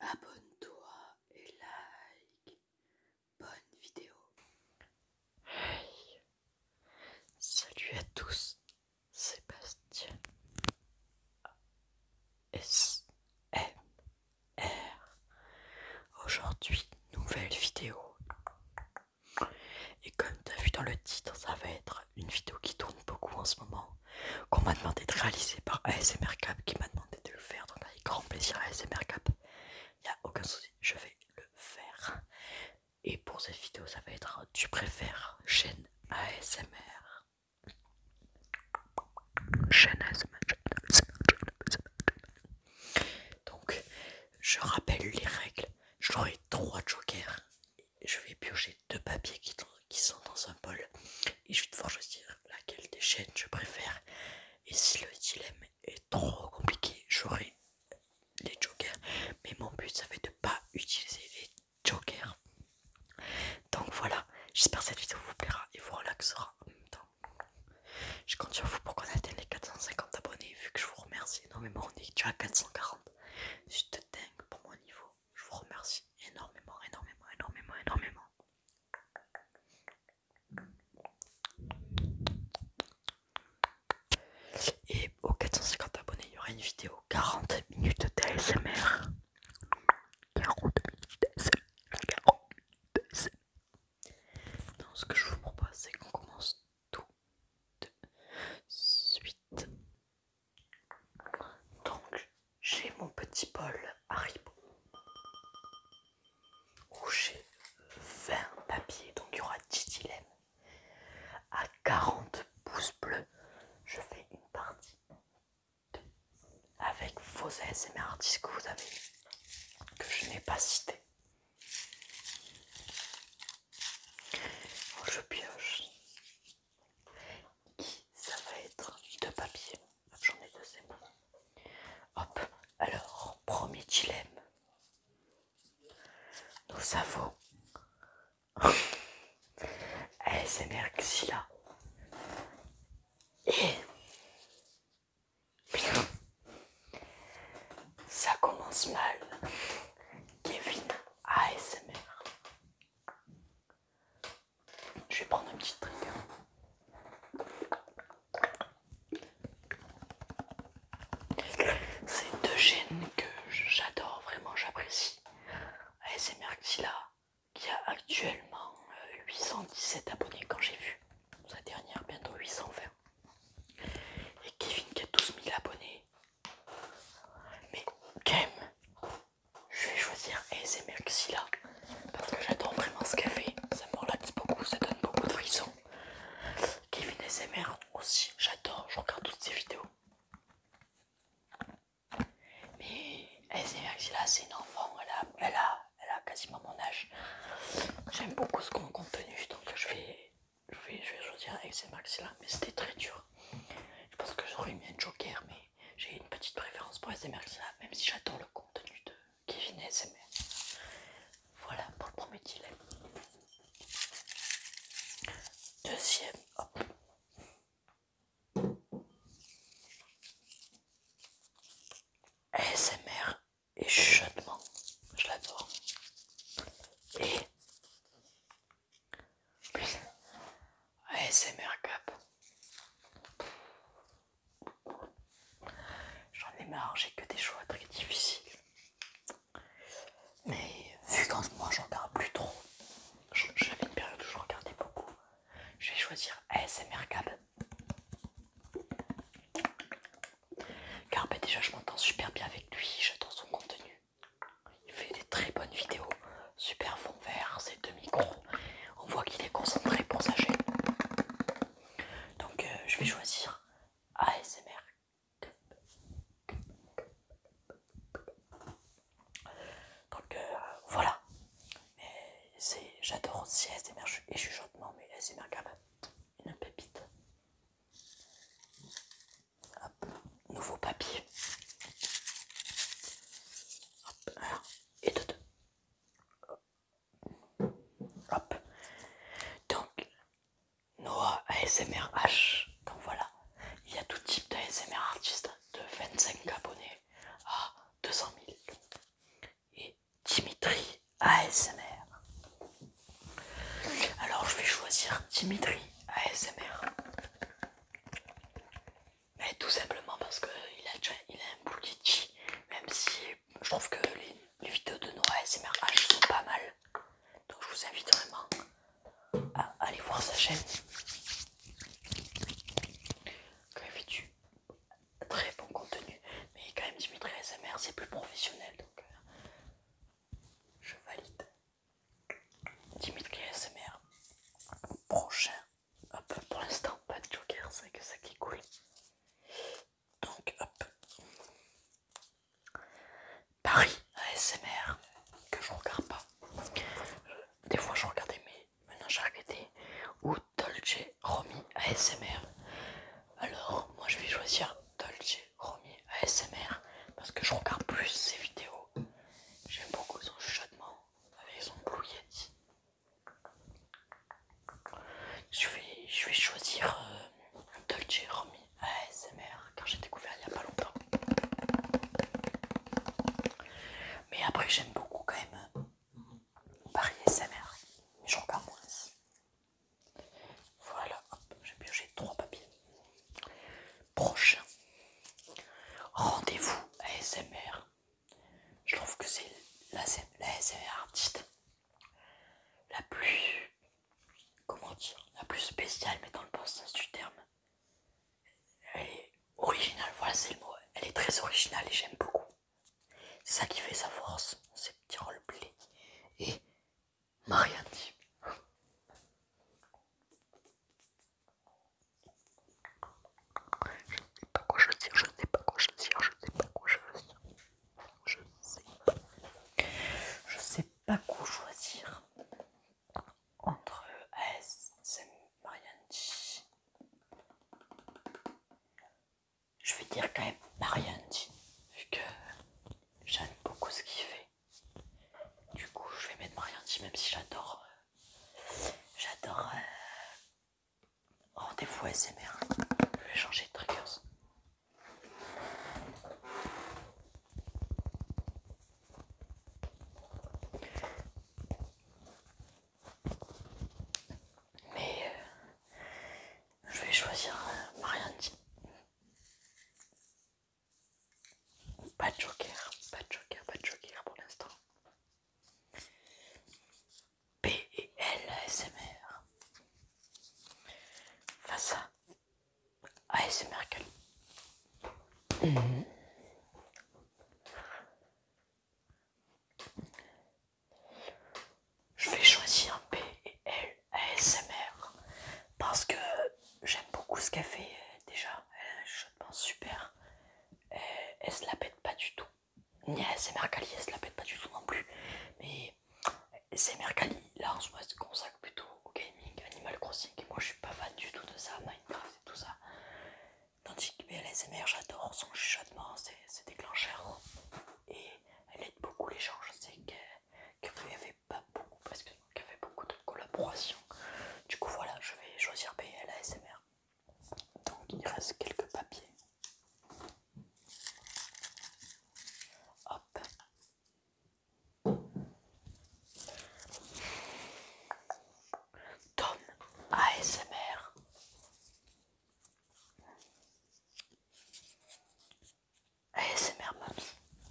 abonne-toi et like. Bonne vidéo. Hey, salut à tous, Sébastien SMR. Aujourd'hui, nouvelle vidéo. Et comme tu as vu dans le titre, ça va être une vidéo qui tourne beaucoup en ce moment, qu'on m'a demandé de réaliser par ASMR Cap, qui m'a demandé de le faire, donc avec grand plaisir ASMR Cap. Il n'y a aucun souci, je vais le faire. Et pour cette vidéo, ça va être tu préfères chaîne ASMR. Chaîne ASMR. Donc, je rappelle les règles. J'aurai 3 jokers. Je vais piocher 2 papiers qui sont dans un bol. Et je vais devoir choisir laquelle des chaînes je préfère. Et si le dilemme est trop compliqué, j'aurai les jokers. Mais mon but, ça va être de pas utiliser les jokers. Donc voilà, j'espère que cette vidéo vous plaira et vous relaxera en même temps. Je compte sur vous pour qu'on atteigne les 450 abonnés, vu que je vous remercie énormément. On est déjà à 440. C'est dingue pour mon niveau. Je vous remercie énormément, énormément, énormément, énormément. Et aux 450 abonnés, il y aura une vidéo 40 minutes d'ASMR. 40 minutes d'ASMR. 40 minutes d'ASMR. Donc ce que je vous propose, c'est qu'on commence tout de suite. Donc j'ai mon petit bol Haribo où j'ai 20 papiers, donc il y aura 10 dilemmes. À 40 pouces bleus, je fais une partie avec vos ASMR artistes que vous avez, que je n'ai pas cité. Je pioche. Ça va être 2 papiers. J'en ai 2, c'est bon. Hop, alors, premier dilemme. Nous avons ASMR Xila et ça commence mal. Kevin ASMR. Je vais prendre un petit trigger. C'est 2 chaînes que j'adore, vraiment j'apprécie. ASMR Xila qui a actuellement 817 abonnés quand j'ai vu sa dernière, bientôt 820. Et Kevin qui a 12 000 abonnés. Mais quand même, je vais choisir ASMR Xila parce que j'adore vraiment ce qu'elle fait. Ça me relaxe beaucoup, ça donne beaucoup de frissons. Kevin ASMR aussi, j'adore, je regarde toutes ses vidéos. Mais ASMR Xila, c'est une enfant, elle a quasiment mon âge. J'aime beaucoup ce contenu, donc je vais choisir ASMR Xila, mais c'était très dur. Je pense que j'aurais mis un joker, mais j'ai une petite préférence pour ASMR Xila, même si j'adore le contenu de Kevin ASMR. Voilà pour le premier dilemme. Deuxième, hop. ASMR et chuchotement, je l'adore. Et ASMR Cap. J'en ai marre, j'ai que des choix très difficiles. Mais vu qu'en ce moment je regarde plus trop, j'avais une période où je regardais beaucoup, je vais choisir ASMR Cap. Car bah, déjà je m'entends super bien avec lui, j'adore son contenu. Il fait des très bonnes vidéos, super fond vert, ses 2 micros. On voit qu'il est concentré pour sa chaîne. Donc je vais choisir ASMR. Donc voilà. J'adore aussi ASMR et chuchotement, mais ASMR Gab, une pépite. Hop, nouveau papier. Hop, un et deux. Hop. Donc, Noah ASMR H. Donc voilà, il y a tout type d'ASMR artiste de 25 abonnés à 200 000. Et Dimitri ASMR. Mais tout simplement parce qu'il aime beaucoup Litchi, même si je trouve que les vidéos de Noah ASMR H sont pas mal. Donc je vous invite vraiment à aller voir sa chaîne. Quand il fait du très bon contenu, mais quand même Dimitri ASMR c'est plus professionnel, donc je valide. Dimitri ASMR. Prochain. Hop, pour l'instant pas de joker, c'est que ça qui coule. Donc hop. Paris ASMR, que je regarde pas. Des fois je regardais, mais maintenant j'ai arrêté. Ou Dolce Romy ASMR. Alors moi je vais choisir Dolce Romy ASMR parce que je regarde plus ses vidéos. J'aime beaucoup son chuchotement avec son Blue Yeti. Je vais choisir Dolce Romy ASMR car j'ai découvert il y a pas longtemps. Mais après j'aime beaucoup quand même Paris ASMR, mais j'en regarde moins. Voilà, hop, j'ai pioché 3 papiers. Prochain. Rendez-vous ASMR. Je trouve que c'est la ASMR artiste la plus, comment dire, la plus spéciale, mais dans le bon sens du terme. Elle est originale, voilà c'est le mot. Elle est très originale et j'aime beaucoup. C'est ça qui fait sa force, ces petits roleplays. Et Marianne. Je sais pas quoi choisir. Je sais pas quoi choisir entre ASM Marianne. Je vais dire quand même Marianne, vu que j'aime beaucoup ce qu'il fait. Du coup, je vais mettre Marianne, même si j'adore Rendez-vous ASMR. Je vais changer de triggers. Mais je vais choisir Marianne. Pas de joker pour l'instant. P et L ASMR. Face à ASMR Cali. Je vais choisir P et L ASMR parce que j'aime beaucoup ce qu'elle fait déjà. Elle a un chuchotement super. Elle se la pète pas du tout. Ni ASMR Cali, elle se la pète pas du tout non plus. Mais ASMR Cali, là en ce moment, elle se consacre plutôt au gaming, Animal Crossing. Et moi, je suis pas fan du tout de ça, Minecraft et tout ça. Tandis que l'ASMR, j'adore son chuchotement, c'est déclencheur. Et elle aide beaucoup les gens. Je sais qu'elle fait pas beaucoup, parce qu'elle fait beaucoup de collaborations. Du coup, voilà, je vais choisir PL ASMR. Donc, il reste quelques papiers. Hop. Tom ASMR. ASMR Mamie.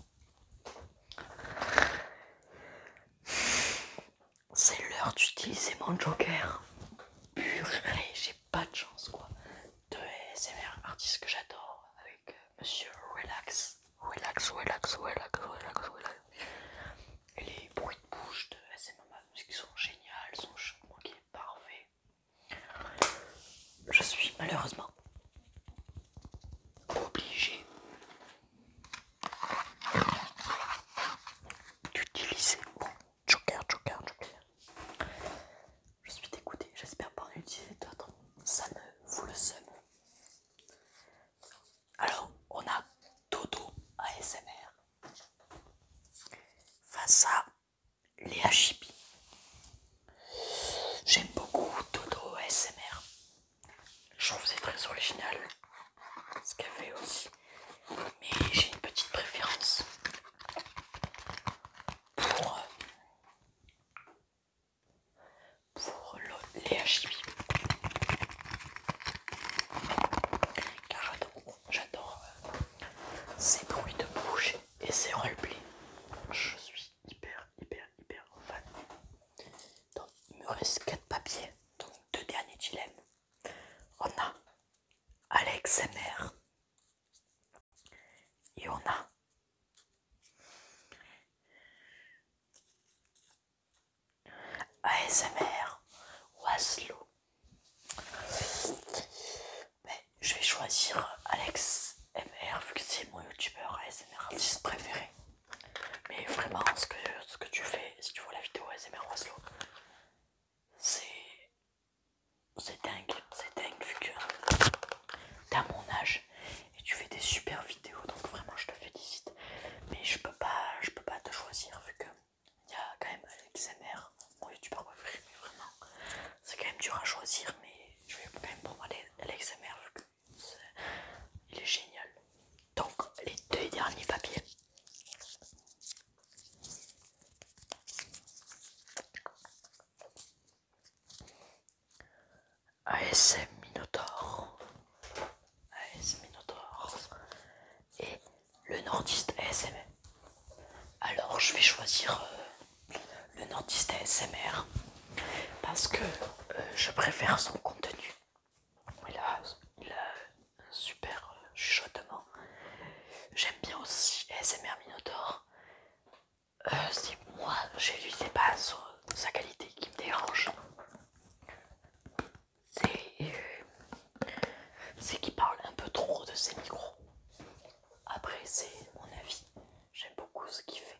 C'est l'heure d'utiliser mon joker. Purée, j'ai pas de chance quoi. De ASMR artiste que j'adore avec Monsieur Relax. Et les bruits de bouche de ASMR Mamie qui sont géniaux, son chuchotement qui est parfait. Je suis malheureusement obligé d'utiliser mon joker. Je suis dégoûté, j'espère pas en utiliser d'autres. Ça me fout le seum. Alors, on a Dodo ASMR face à Léa Chibi. J'aime beaucoup Dodo ASMR. Je trouve que c'est très original ce qu'elle fait aussi. Mais j'ai une petite préférence pour Léa Chibi. ASMR ou Aslo. Mais je vais choisir Alex MR vu que c'est mon youtubeur ASMR artiste préféré. Mais vraiment, ce que tu fais, si tu vois la vidéo ASMR ou Aslo, c'est dingue vu que t'as mon âge et tu fais des super vidéos, donc vraiment je te félicite. Mais je peux pas te choisir vu que il y a quand même ASMR, mon youtubeur préféré, mais vraiment c'est quand même dur à choisir, mais je vais quand même prendre l'ASMR vu que il est génial. Donc les deux derniers papiers. ASM Minotaur. AS Minotaur. Et le nordiste ASMR. Alors je vais choisir le nordiste ASMR parce que je préfère son contenu. Il a un super chuchotement. J'aime bien aussi ASMR Minotaur. Si moi j'ai lui c'est pas sa qualité qui me dérange. C'est qu'il parle un peu trop de ses micros. Après c'est mon avis. J'aime beaucoup ce qu'il fait.